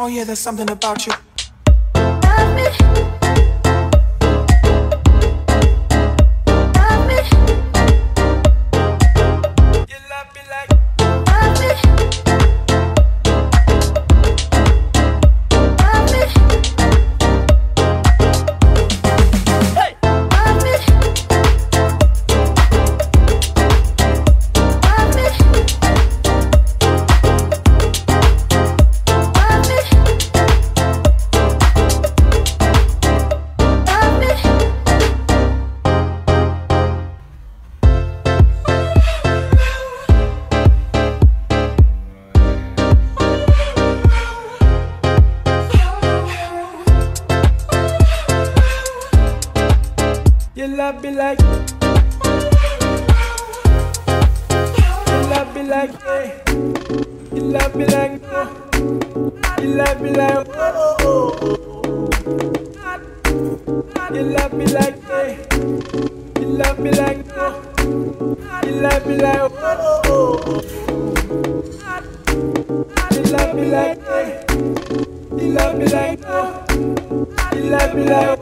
Oh yeah, there's something about you. Love me. Love me. You love me like. Love me. Love me. Hey. Love me. Love me. You love me like. You love me like. You love me like. You love me like. You love me like. You love me like. You love me like. You love me like. You love me like. You love me like.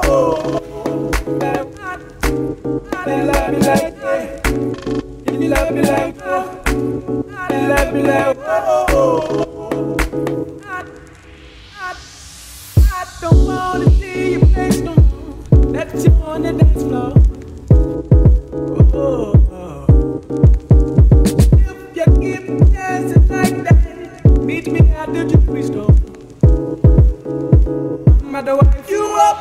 You love me like, you love me like, you love me like, I don't wanna see your face no more. That's you on the dance floor. Oh. If you keep dancing like that, meet me at the jewelry store. I'm gonna wipe you up.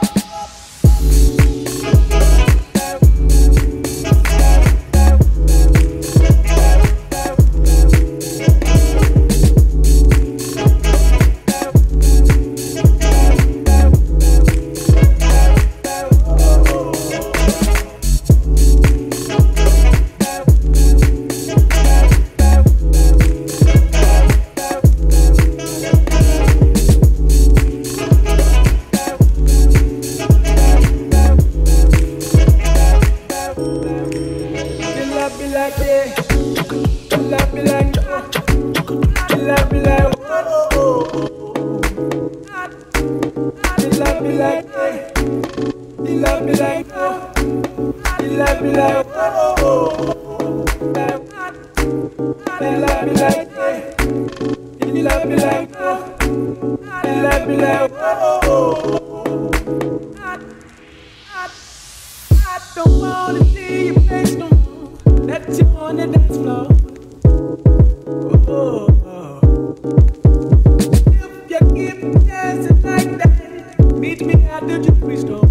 If you keep dancing like that, meet me at the jewelry store.